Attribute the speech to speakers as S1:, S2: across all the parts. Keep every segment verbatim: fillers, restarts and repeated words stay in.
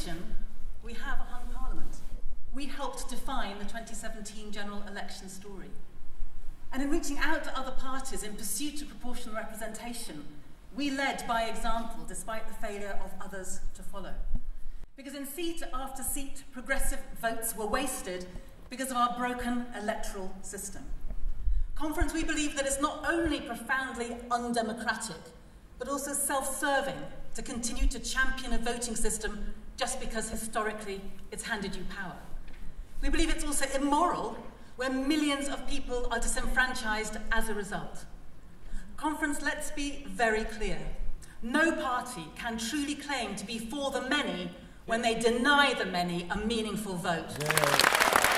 S1: addition, we have a hung parliament. We helped define the twenty seventeen general election story. And in reaching out to other parties in pursuit of proportional representation, we led by example despite the failure of others to follow. Because in seat after seat, progressive votes were wasted because of our broken electoral system. Conference, we believe that it's not only profoundly undemocratic, but also self-serving to continue to champion a voting system just because historically it's handed you power. We believe it's also immoral when millions of people are disenfranchised as a result. Conference, let's be very clear. No party can truly claim to be for the many when they deny the many a meaningful vote. Yeah.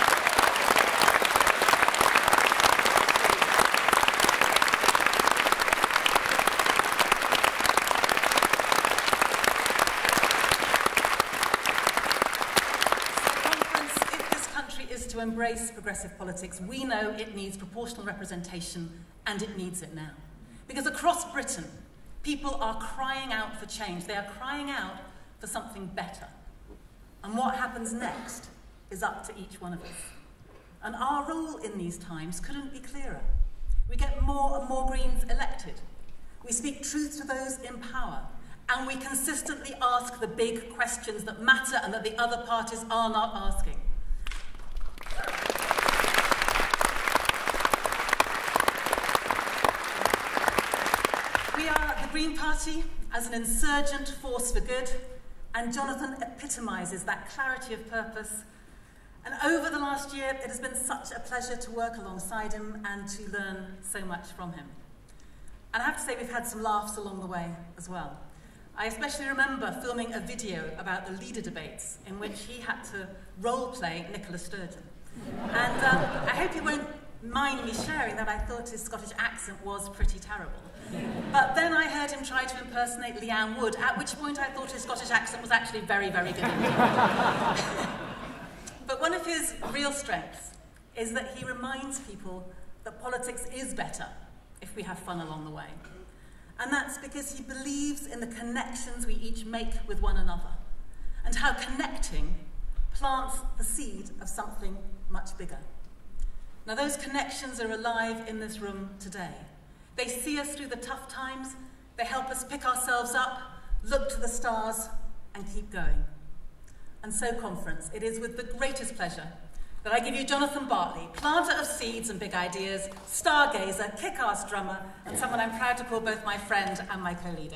S1: To embrace progressive politics, we know it needs proportional representation, and it needs it now. Because across Britain, people are crying out for change. They are crying out for something better. And what happens next is up to each one of us. And our role in these times couldn't be clearer. We get more and more Greens elected. We speak truth to those in power. And we consistently ask the big questions that matter and that the other parties are not asking. We are the Green Party as an insurgent force for good, and Jonathan epitomises that clarity of purpose. And over the last year, it has been such a pleasure to work alongside him and to learn so much from him. And I have to say, we've had some laughs along the way as well. I especially remember filming a video about the leader debates in which he had to role-play Nicola Sturgeon. And um, I hope you won't mind me sharing that I thought his Scottish accent was pretty terrible. But then I heard him try to impersonate Leanne Wood, at which point I thought his Scottish accent was actually very, very good indeed. But one of his real strengths is that he reminds people that politics is better if we have fun along the way. And that's because he believes in the connections we each make with one another, and how connecting plants the seed of something much bigger. Now, those connections are alive in this room today. They see us through the tough times, they help us pick ourselves up, look to the stars, and keep going. And so, Conference, it is with the greatest pleasure that I give you Jonathan Bartley, planter of seeds and big ideas, stargazer, kick-ass drummer, and someone I'm proud to call both my friend and my co-leader.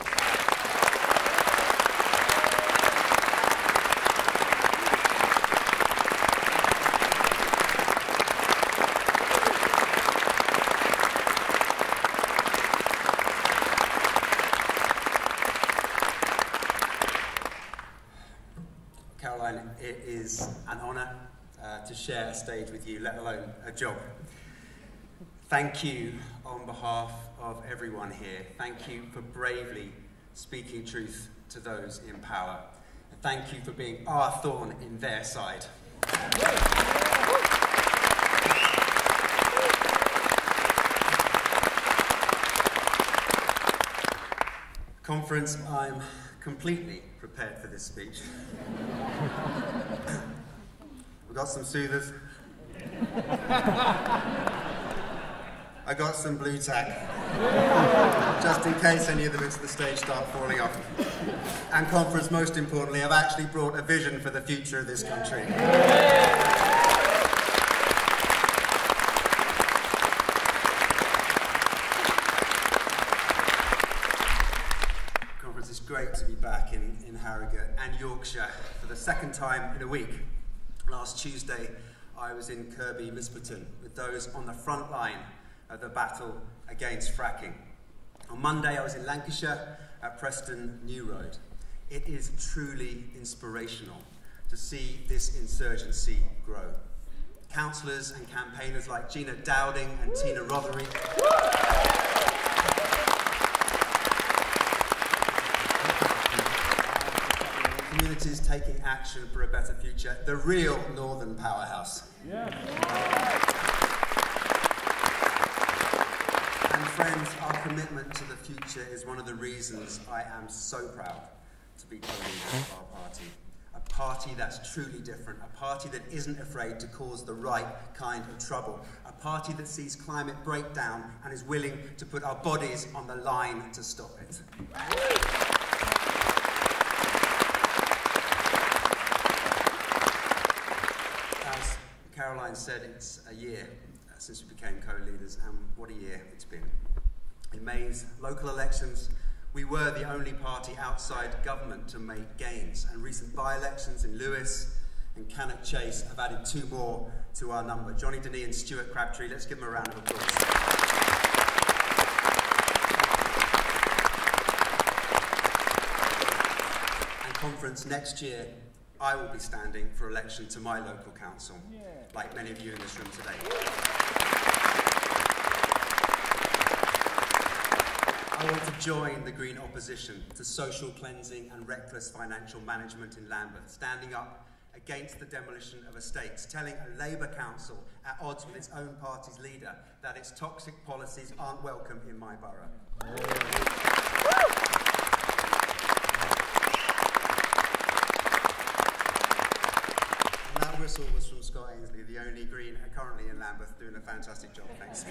S2: Caroline, it is an honour uh, to share a stage with you, let alone a job. Thank you on behalf of everyone here. Thank you for bravely speaking truth to those in power. And thank you for being our thorn in their side. Conference, I'm completely prepared for this speech. We've got some soothers. I got some blue tack, just in case any of the bits of the stage start falling off. And Conference, most importantly, I've actually brought a vision for the future of this country. Conference, it's great to be back in, in Harrogate and Yorkshire for the second time in a week. Last Tuesday, I was in Kirkby Misperton with those on the front line of the battle against fracking. On Monday, I was in Lancashire at Preston New Road. It is truly inspirational to see this insurgency grow. Councillors and campaigners like Gina Dowding and Tina Rothery, communities taking action for a better future, the real northern powerhouse. Yeah. And friends, our commitment to the future is one of the reasons I am so proud to be co-leader of our party. A party that's truly different, a party that isn't afraid to cause the right kind of trouble, a party that sees climate breakdown and is willing to put our bodies on the line to stop it. As Caroline said, it's a year since we became co-leaders, and what a year it's been. In May's local elections, we were the only party outside government to make gains, and recent by-elections in Lewis and Cannock Chase have added two more to our number. Johnny Denis and Stuart Crabtree, let's give them a round of applause. And conference next year, I will be standing for election to my local council, yeah. like many of you in this room today. I want to join the Green opposition to social cleansing and reckless financial management in Lambeth, standing up against the demolition of estates, telling a Labour council at odds with its own party's leader that its toxic policies aren't welcome in my borough. And that whistle was from Scott Ainsley, the only Green currently in Lambeth, doing a fantastic job. Thanks.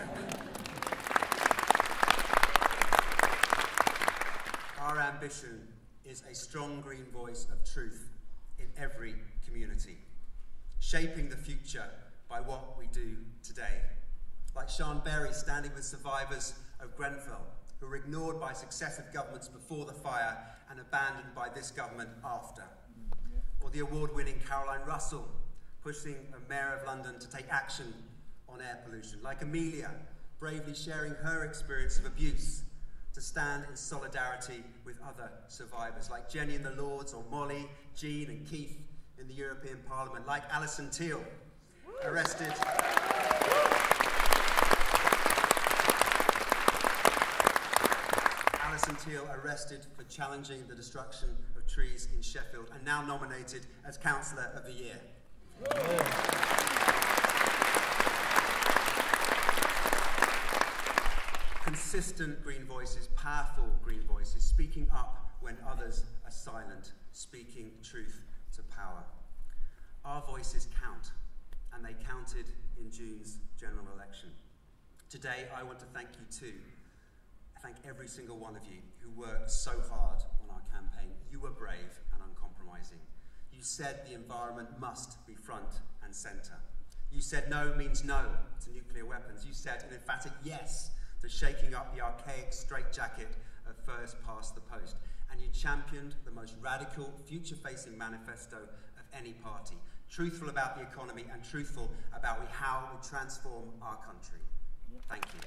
S2: Our ambition is a strong Green voice of truth in every community, shaping the future by what we do today. Like Sian Berry standing with survivors of Grenfell, who were ignored by successive governments before the fire and abandoned by this government after. Or the award-winning Caroline Russell, pushing a Mayor of London to take action on air pollution. Like Amelia, bravely sharing her experience of abuse, to stand in solidarity with other survivors, like Jenny in the Lords, or Molly, Jean and Keith in the European Parliament, like Alison Teal, arrested Alison Teal arrested for challenging the destruction of trees in Sheffield, and now nominated as Councillor of the Year. Consistent Green voices, powerful Green voices, speaking up when others are silent, speaking truth to power. Our voices count, and they counted in June's general election. Today, I want to thank you too. I thank every single one of you who worked so hard on our campaign. You were brave and uncompromising. You said the environment must be front and centre. You said no means no to nuclear weapons. You said an emphatic yes to shaking up the archaic straitjacket of first past the post. And you championed the most radical, future-facing manifesto of any party, truthful about the economy and truthful about how we transform our country. Thank you.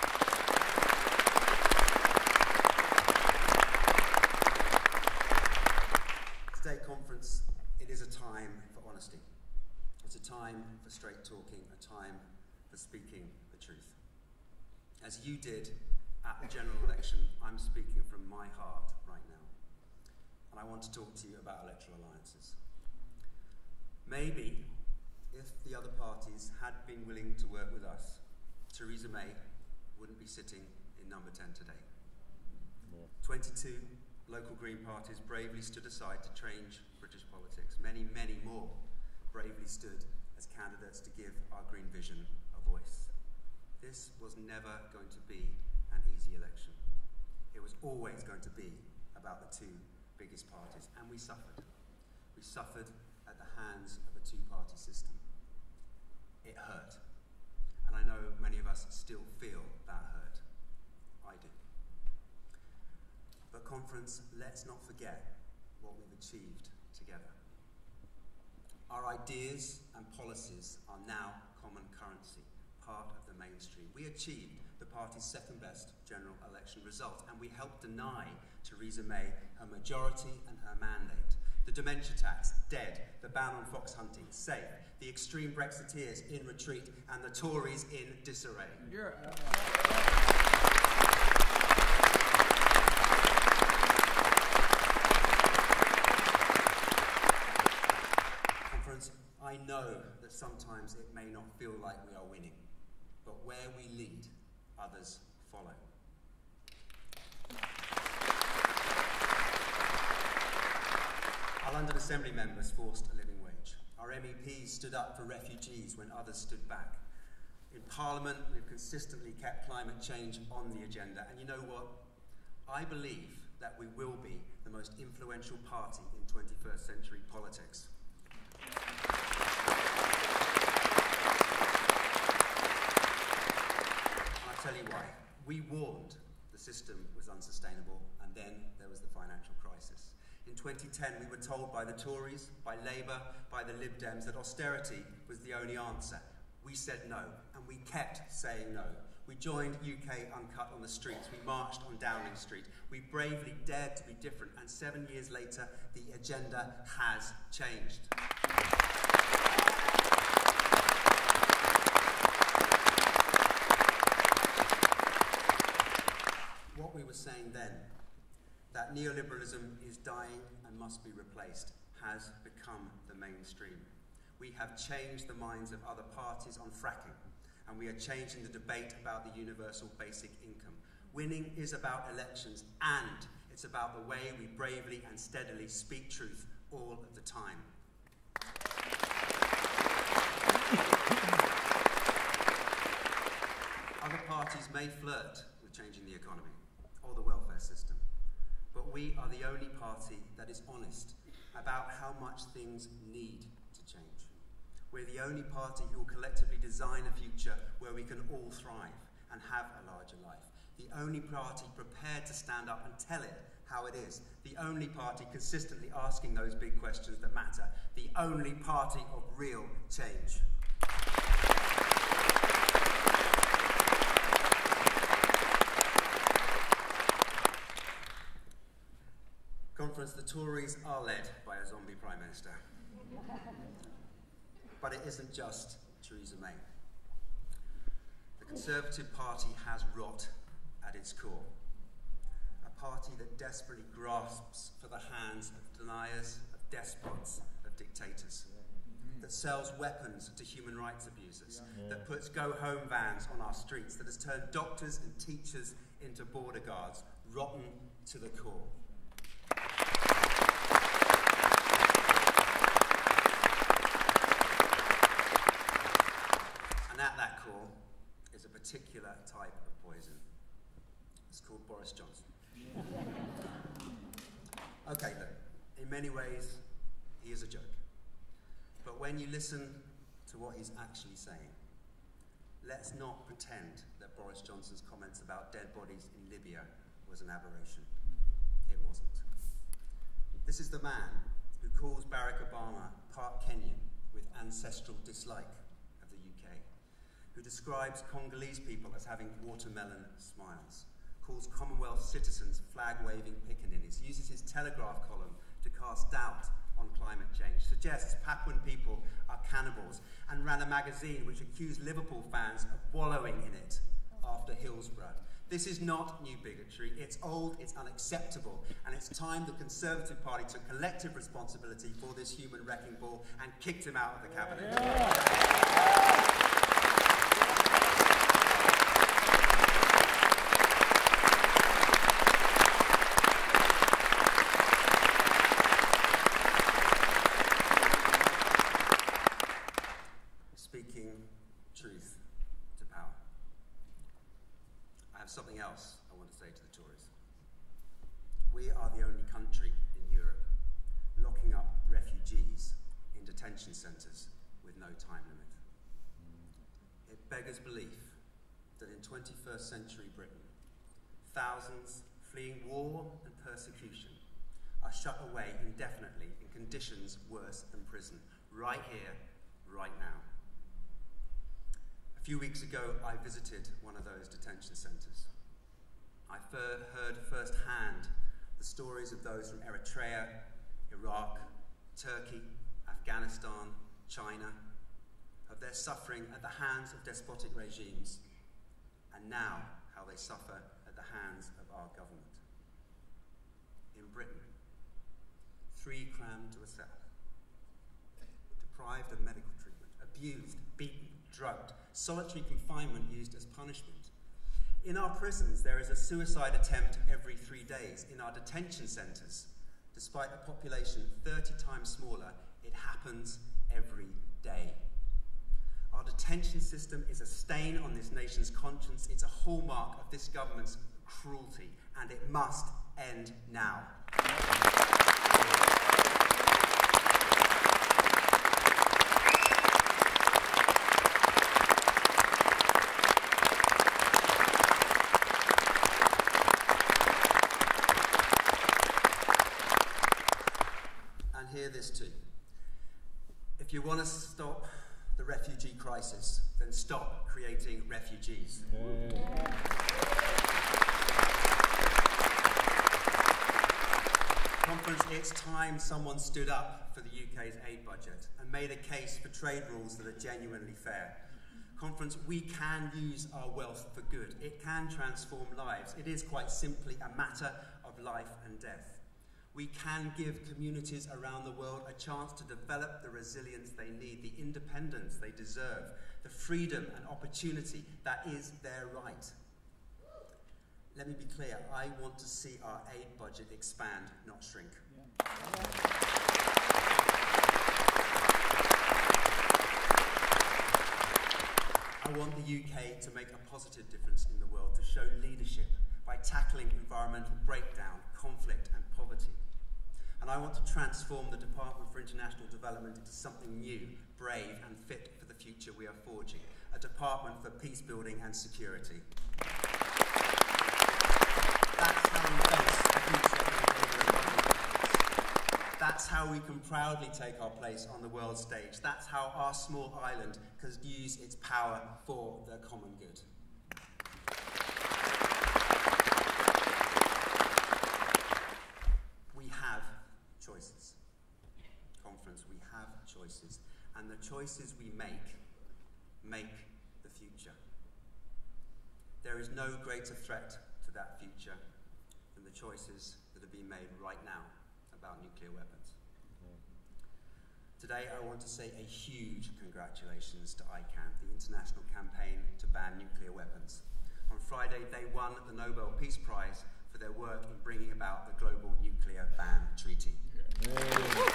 S2: Today's conference, it is a time for honesty. It's a time for straight talking, a time for speaking the truth. As you did at the general election, I'm speaking from my heart right now. And I want to talk to you about electoral alliances. Maybe, if the other parties had been willing to work with us, Theresa May wouldn't be sitting in number ten today. More. twenty-two local Green parties bravely stood aside to change British politics. Many, many more bravely stood as candidates to give our Green vision a voice. This was never going to be an easy election. It was always going to be about the two biggest parties, and we suffered. We suffered at the hands of a two-party system. It hurt, and I know many of us still feel that hurt. I do. But conference, let's not forget what we've achieved together. Our ideas and policies are now common currency, part of the mainstream. We achieved the party's second best general election result, and we helped deny Theresa May her majority and her mandate. The dementia tax, dead. The ban on fox hunting, safe. The extreme Brexiteers in retreat, and the Tories in disarray. Yeah. Conference, I know that sometimes it may not feel like we are winning, but where we lead, others follow. Our London Assembly members forced a living wage. Our M E Ps stood up for refugees when others stood back. In Parliament, we've consistently kept climate change on the agenda, and you know what? I believe that we will be the most influential party in twenty-first century politics. I'll tell you why. We warned the system was unsustainable, and then there was the financial crisis. In twenty ten, we were told by the Tories, by Labour, by the Lib Dems that austerity was the only answer. We said no, and we kept saying no. We joined U K Uncut on the streets. We marched on Downing Street. We bravely dared to be different, and seven years later, the agenda has changed. What we were saying then, that neoliberalism is dying and must be replaced, has become the mainstream. We have changed the minds of other parties on fracking, and we are changing the debate about the universal basic income. Winning is about elections, and it's about the way we bravely and steadily speak truth all of the time. Other parties may flirt with changing the economy or the welfare system, but we are the only party that is honest about how much things need to change. We're the only party who will collectively design a future where we can all thrive and have a larger life. The only party prepared to stand up and tell it how it is. The only party consistently asking those big questions that matter. The only party of real change. Conference, the Tories are led by a zombie Prime Minister. But it isn't just Theresa May. The Conservative Party has rot at its core. A party that desperately grasps for the hands of deniers, of despots, of dictators. That sells weapons to human rights abusers. That puts go-home vans on our streets. That has turned doctors and teachers into border guards. Rotten to the core. And at that core is a particular type of poison. It's called Boris Johnson. Okay, look, in many ways, he is a joke. But when you listen to what he's actually saying, let's not pretend that Boris Johnson's comments about dead bodies in Libya was an aberration. It wasn't. This is the man who calls Barack Obama part Kenyan with ancestral dislike of the U K, who describes Congolese people as having watermelon smiles, calls Commonwealth citizens flag-waving pickaninnies, uses his Telegraph column to cast doubt on climate change, suggests Papuan people are cannibals, and ran a magazine which accused Liverpool fans of wallowing in it after Hillsborough. This is not new bigotry, it's old, it's unacceptable, and it's time the Conservative Party took collective responsibility for this human wrecking ball and kicked him out of the cabinet. Yeah. Speaking truth to power. I have something else I want to say to the Tories. We are the only country in Europe locking up refugees in detention centres with no time limit. It beggars belief that in twenty-first century Britain, thousands fleeing war and persecution are shut away indefinitely in conditions worse than prison, right here, right now. A few weeks ago, I visited one of those detention centres. I heard firsthand the stories of those from Eritrea, Iraq, Turkey, Afghanistan, China, of their suffering at the hands of despotic regimes, and now how they suffer at the hands of our government. In Britain, three crammed to a cell, deprived of medical treatment, abused, beaten, drugged, solitary confinement used as punishment. In our prisons, there is a suicide attempt every three days. In our detention centres, Despite a population thirty times smaller, it happens every day. Our detention system is a stain on this nation's conscience. It's a hallmark of this government's cruelty, and it must end now. And hear this too. If you want to stop the refugee crisis, then stop creating refugees. Yeah. Conference, it's time someone stood up for the U K's aid budget and made a case for trade rules that are genuinely fair. Conference, we can use our wealth for good. It can transform lives. It is quite simply a matter of life and death. We can give communities around the world a chance to develop the resilience they need, the independence they deserve, the freedom and opportunity that is their right. Let me be clear, I want to see our aid budget expand, not shrink. Yeah. I want the U K to make a positive difference in the world, to show leadership by tackling environmental breakdown, conflict and poverty. And I want to transform the Department for International Development into something new, brave and fit for the future we are forging, a department for peace building and security. That's how we face the future of the Republic. That's how we can proudly take our place on the world stage. That's how our small island can use its power for the common good. We have choices. Conference, we have choices. And the choices we make, make the future. There is no greater threat to that future than the choices that are being made right now about nuclear weapons. Mm-hmm. Today I want to say a huge congratulations to I CAN, the international campaign to ban nuclear weapons. On Friday they won the Nobel Peace Prize for their work in bringing about the Global Nuclear Ban Treaty. Yeah.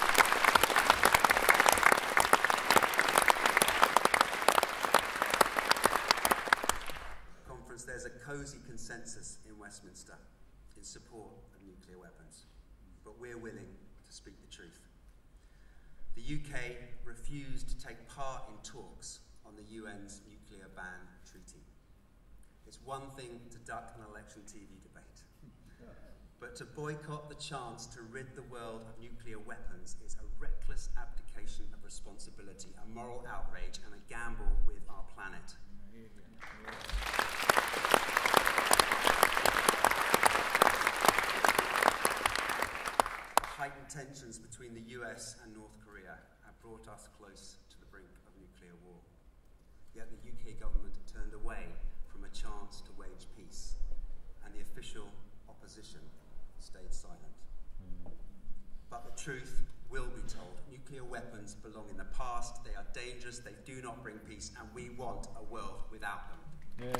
S2: Conference, there's a cosy consensus in Westminster in support of nuclear weapons, but we're willing to speak the truth. The U K refused to take part in talks on the U N's nuclear ban treaty. It's one thing to duck an election T V debate, but to boycott the chance to rid the world of nuclear weapons is a reckless abdication of responsibility, a moral outrage, and a gamble with our planet. Heightened tensions between the U S and North Korea have brought us close to the brink of nuclear war. Yet the U K government turned away from a chance to wage peace, and the official opposition stayed silent. Mm. But the truth will be told. Nuclear weapons belong in the past, they are dangerous, they do not bring peace, and we want a world without them. Yes.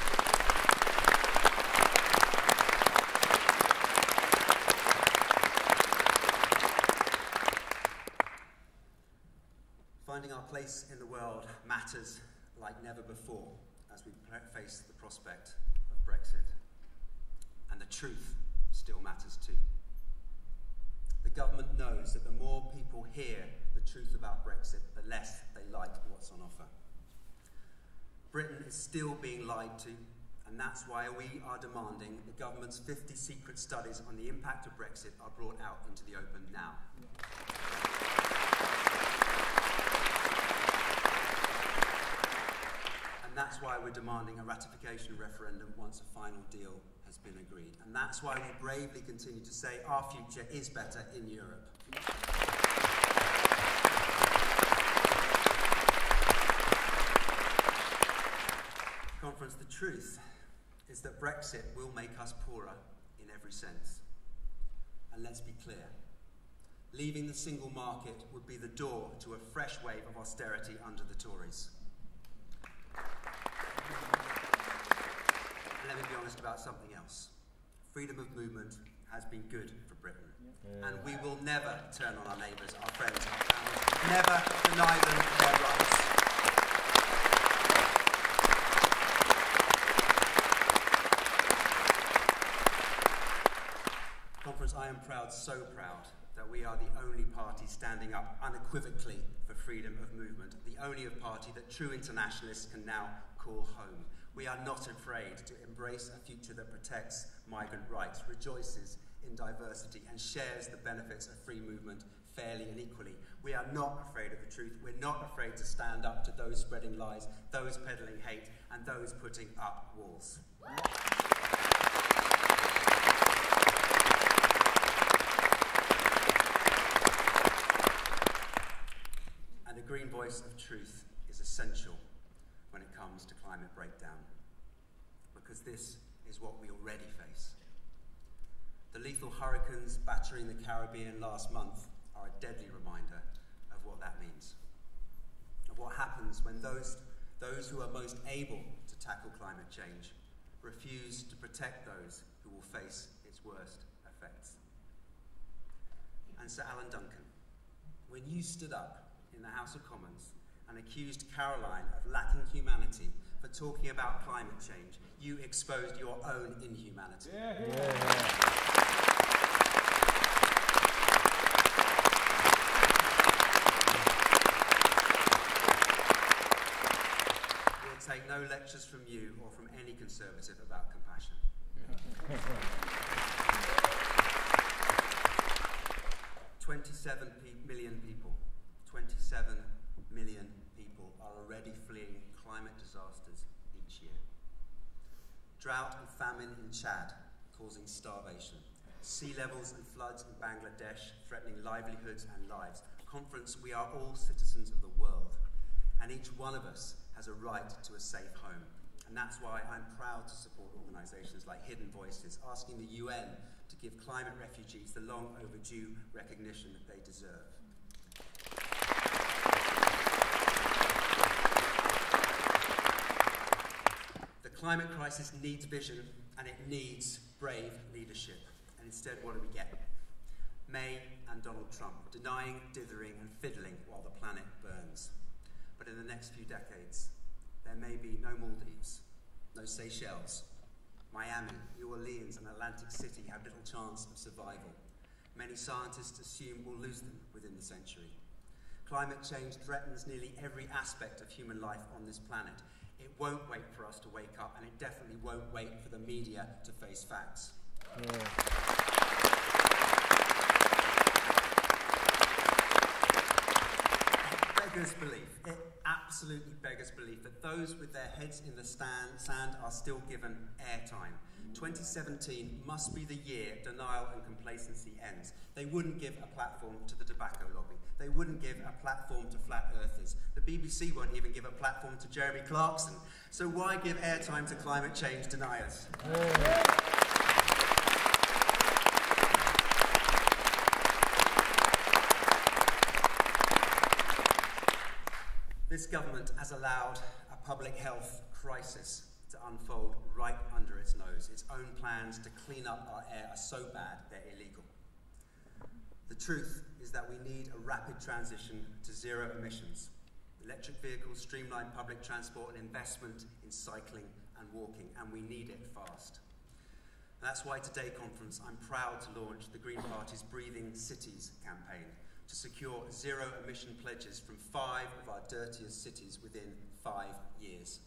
S2: Finding our place in the world matters like never before as we face the prospect of Brexit. And the truth still matters too. The government knows that the more people hear the truth about Brexit, the less they like what's on offer. Britain is still being lied to, and that's why we are demanding the government's fifty secret studies on the impact of Brexit are brought out into the open now. And that's why we're demanding a ratification referendum once a final deal has been agreed. And that's why we bravely continue to say our future is better in Europe. Conference, the truth is that Brexit will make us poorer in every sense. And let's be clear, leaving the single market would be the door to a fresh wave of austerity under the Tories. And let me be honest about something else. Freedom of movement has been good for Britain. Yeah. And we will never turn on our neighbours, our friends, our families. Never deny them their rights. Conference, I am proud, so proud, that we are the only party standing up unequivocally for freedom of movement, the only party that true internationalists can now call home. We are not afraid to embrace a future that protects migrant rights, rejoices in diversity, and shares the benefits of free movement fairly and equally. We are not afraid of the truth. We're not afraid to stand up to those spreading lies, those peddling hate, and those putting up walls. And a green voice of truth is essential when it comes to climate breakdown, because this is what we already face. The lethal hurricanes battering the Caribbean last month are a deadly reminder of what that means, of what happens when those, those who are most able to tackle climate change refuse to protect those who will face its worst effects. And Sir Alan Duncan, when you stood up in the House of Commons and accused Caroline of lacking humanity for talking about climate change, you exposed your own inhumanity. Yeah, yeah. Yeah. We'll take no lectures from you or from any Conservative about compassion. twenty-seven million people, twenty-seven million people are already fleeing climate disasters each year. Drought and famine in Chad causing starvation. Sea levels and floods in Bangladesh threatening livelihoods and lives. Conference, we are all citizens of the world, and each one of us has a right to a safe home. And that's why I'm proud to support organisations like Hidden Voices, asking the U N to give climate refugees the long overdue recognition that they deserve. The climate crisis needs vision, and it needs brave leadership. And instead, what do we get? May and Donald Trump denying, dithering and fiddling while the planet burns. But in the next few decades, there may be no Maldives, no Seychelles. Miami, New Orleans and Atlantic City have little chance of survival. Many scientists assume we'll lose them within the century. Climate change threatens nearly every aspect of human life on this planet. It won't wait for us to wake up, and it definitely won't wait for the media to face facts. Yeah. Beggars belief. It absolutely beggars belief that those with their heads in the stand, sand are still given airtime. twenty seventeen must be the year denial and complacency ends. They wouldn't give a platform to the tobacco lobby. They wouldn't give a platform to flat earthers. The B B C won't even give a platform to Jeremy Clarkson. So why give airtime to climate change deniers? Yeah. This government has allowed a public health crisis to unfold right under its nose. Its own plans to clean up our air are so bad they're illegal. The truth is that we need a rapid transition to zero emissions. Electric vehicles, streamlined public transport and investment in cycling and walking, and we need it fast. And that's why today, conference, I'm proud to launch the Green Party's Breathing Cities campaign, to secure zero emission pledges from five of our dirtiest cities within five years.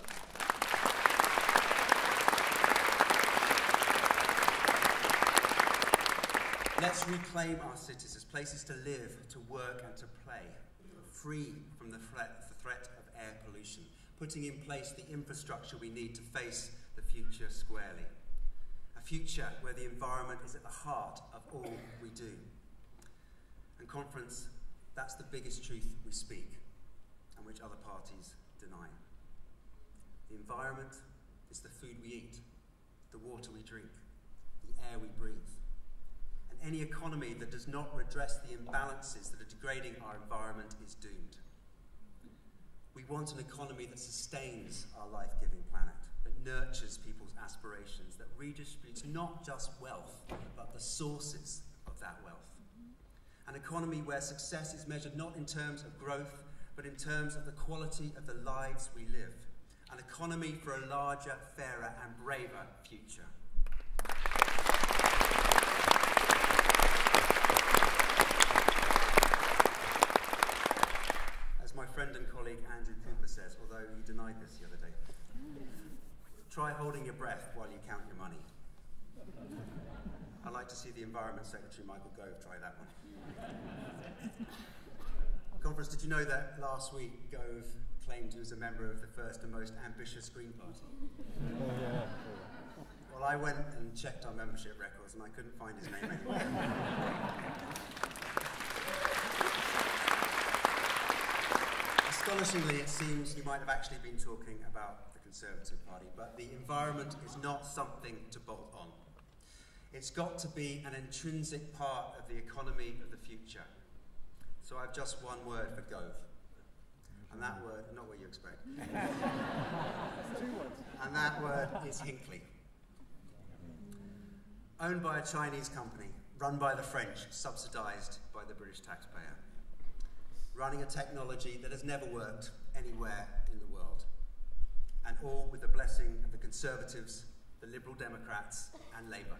S2: Let's reclaim our cities as places to live, to work and to play, free from the threat, the threat of air pollution, putting in place the infrastructure we need to face the future squarely. A future where the environment is at the heart of all we do. And conference, that's the biggest truth we speak, and which other parties deny. The environment is the food we eat, the water we drink, the air we breathe. And any economy that does not redress the imbalances that are degrading our environment is doomed. We want an economy that sustains our life-giving planet, that nurtures people's aspirations, that redistributes not just wealth, but the sources of of that wealth. An economy where success is measured not in terms of growth, but in terms of the quality of the lives we live. An economy for a larger, fairer and braver future. As my friend and colleague Andrew Cooper says, although he denied this the other day, try holding your breath while you count your money. I'd like to see the Environment Secretary Michael Gove try that one. Conference, did you know that last week Gove claimed he was a member of the first and most ambitious Green Party? Well, I went and checked our membership records and I couldn't find his name anywhere. Astonishingly, it seems he might have actually been talking about the Conservative Party, but the environment is not something to bolt on. It's got to be an intrinsic part of the economy of the future. So I've just one word for Gove. And that word, not what you expect. And that word is Hinkley. Owned by a Chinese company, run by the French, subsidised by the British taxpayer. Running a technology that has never worked anywhere in the world. And all with the blessing of the Conservatives, the Liberal Democrats, and Labour.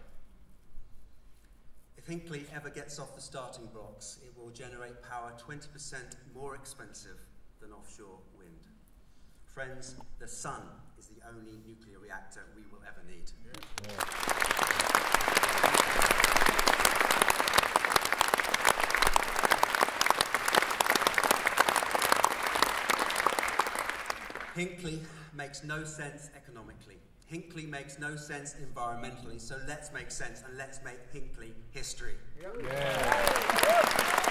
S2: If Hinkley ever gets off the starting blocks, it will generate power twenty percent more expensive than offshore wind. Friends, the sun is the only nuclear reactor we will ever need. Yeah. Hinkley makes no sense economically. Hinkley makes no sense environmentally, so let's make sense and let's make Hinkley history. Yeah. Yeah.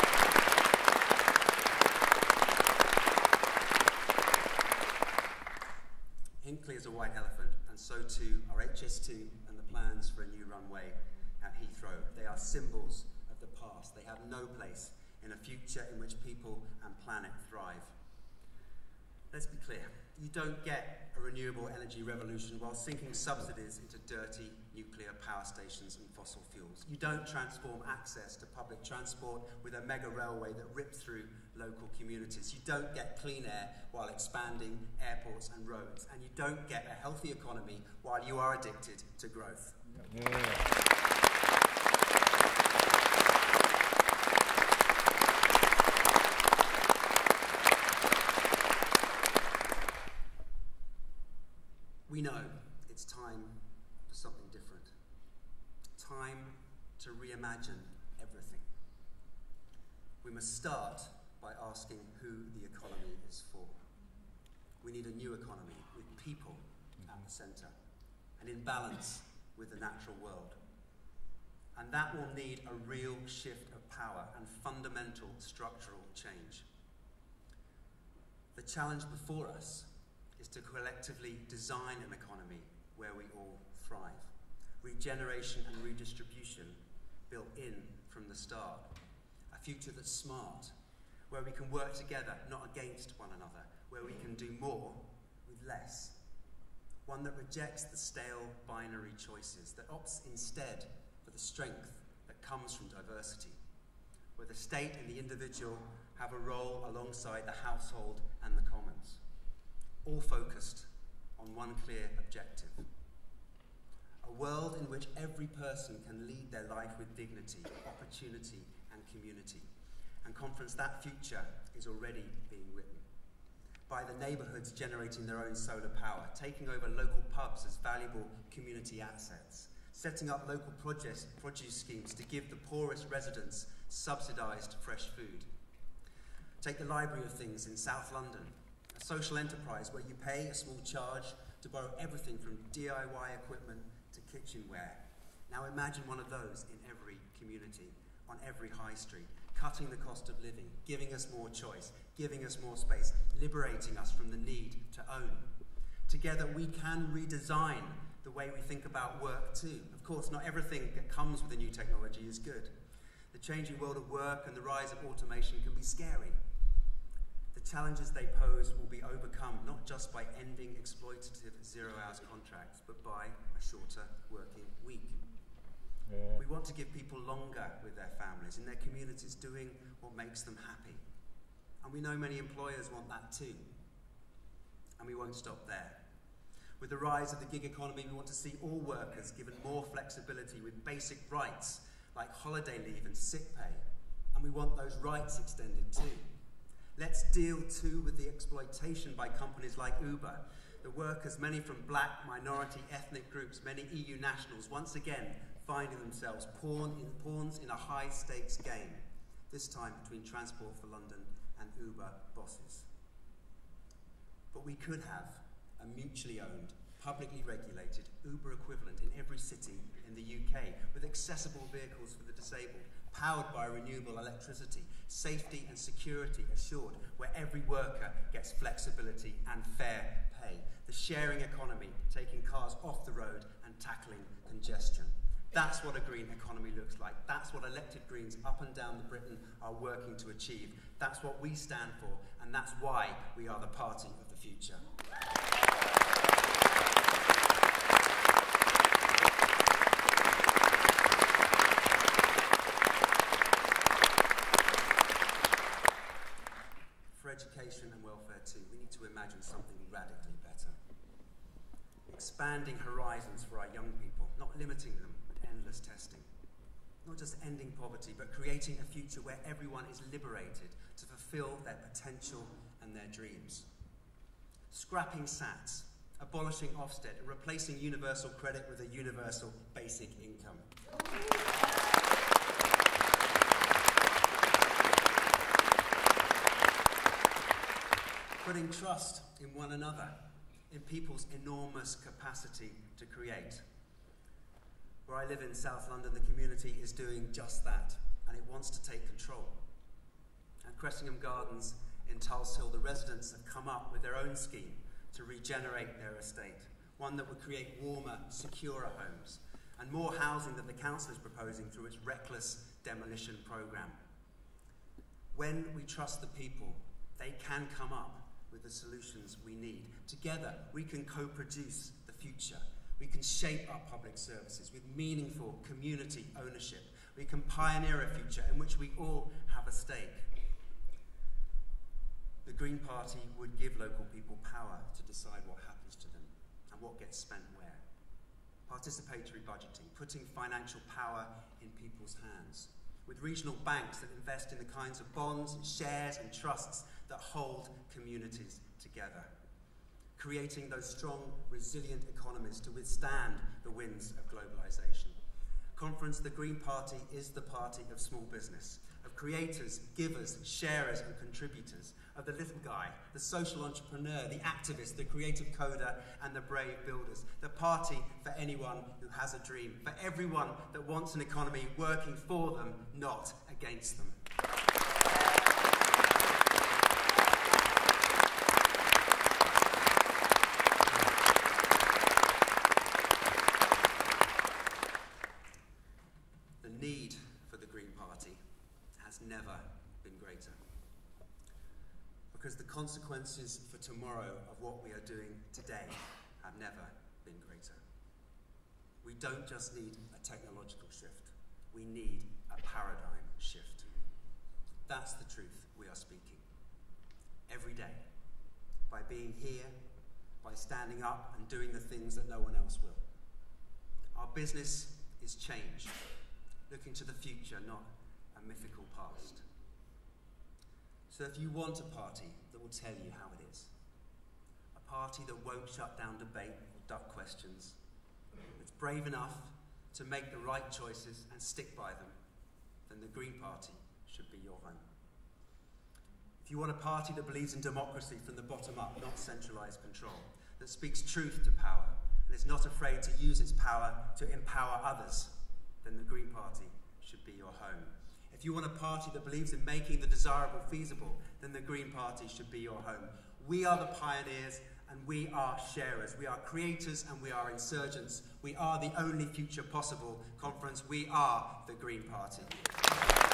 S2: Hinkley is a white elephant, and so too are H S two and the plans for a new runway at Heathrow. They are symbols of the past. They have no place in a future in which people and planet thrive. Let's be clear, you don't get a renewable energy revolution while sinking subsidies into dirty nuclear power stations and fossil fuels. You don't transform access to public transport with a mega railway that rips through local communities. You don't get clean air while expanding airports and roads. And you don't get a healthy economy while you are addicted to growth. Yeah. We know it's time for something different. Time to reimagine everything. We must start by asking who the economy is for. We need a new economy with people at the centre and in balance with the natural world. And that will need a real shift of power and fundamental structural change. The challenge before us is to collectively design an economy where we all thrive. Regeneration and redistribution built in from the start. A future that's smart, where we can work together, not against one another, where we can do more with less. One that rejects the stale binary choices, that opts instead for the strength that comes from diversity, where the state and the individual have a role alongside the household and the commons. All focused on one clear objective. A world in which every person can lead their life with dignity, opportunity and community. And Conference, that future is already being written. By the neighbourhoods generating their own solar power, taking over local pubs as valuable community assets, setting up local produce, produce schemes to give the poorest residents subsidised fresh food. Take the Library of Things in South London, a social enterprise where you pay a small charge to borrow everything from D I Y equipment to kitchenware. Now imagine one of those in every community, on every high street, cutting the cost of living, giving us more choice, giving us more space, liberating us from the need to own. Together we can redesign the way we think about work too. Of course, not everything that comes with a new technology is good. The changing world of work and the rise of automation can be scary. The challenges they pose will be overcome not just by ending exploitative zero-hours contracts, but by a shorter working week. Yeah. We want to give people longer with their families, in their communities, doing what makes them happy. And we know many employers want that too. And we won't stop there. With the rise of the gig economy, we want to see all workers given more flexibility with basic rights like holiday leave and sick pay. And we want those rights extended too. Let's deal too with the exploitation by companies like Uber. The workers, many from black, minority, ethnic groups, many E U nationals, once again finding themselves pawn in, pawns in a high-stakes game, this time between Transport for London and Uber bosses. But we could have a mutually owned, publicly regulated Uber equivalent in every city in the U K, with accessible vehicles for the disabled, powered by renewable electricity, safety and security assured, where every worker gets flexibility and fair pay. The sharing economy, taking cars off the road and tackling congestion. That's what a green economy looks like. That's what elected Greens up and down the Britain are working to achieve. That's what we stand for, and that's why we are the party of the future. For education and welfare too, we need to imagine something radically better. Expanding horizons for our young people, not limiting them with endless testing. Not just ending poverty, but creating a future where everyone is liberated to fulfill their potential and their dreams. Scrapping S A Ts, abolishing Ofsted, and replacing universal credit with a universal basic income. Putting trust in one another, in people's enormous capacity to create. Where I live in South London, the community is doing just that, and it wants to take control. At Cressingham Gardens in Tulse Hill, the residents have come up with their own scheme to regenerate their estate, one that would create warmer, securer homes, and more housing that the council is proposing through its reckless demolition programme. When we trust the people, they can come up with the solutions we need. Together, we can co-produce the future. We can shape our public services with meaningful community ownership. We can pioneer a future in which we all have a stake. The Green Party would give local people power to decide what happens to them and what gets spent where. Participatory budgeting, putting financial power in people's hands. With regional banks that invest in the kinds of bonds and shares and trusts that hold communities together. Creating those strong, resilient economies to withstand the winds of globalisation. Conference, the Green Party is the party of small business, of creators, givers, sharers and contributors, of the little guy, the social entrepreneur, the activist, the creative coder and the brave builders. The party for anyone who has a dream, for everyone that wants an economy working for them, not against them. The need for the Green Party has never been greater. Because the consequences for tomorrow of what we are doing today have never been greater. We don't just need a technological shift, we need a paradigm shift. That's the truth we are speaking. Every day, by being here, by standing up and doing the things that no one else will. Our business is change, looking to the future, not a mythical past. So if you want a party that will tell you how it is, a party that won't shut down debate or duck questions, that's brave enough to make the right choices and stick by them, then the Green Party should be your home. If you want a party that believes in democracy from the bottom up, not centralised control, that speaks truth to power, and is not afraid to use its power to empower others, then the Green Party should be your home. If you want a party that believes in making the desirable feasible, then the Green Party should be your home. We are the pioneers and we are sharers. We are creators and we are insurgents. We are the only future possible. Conference, we are the Green Party.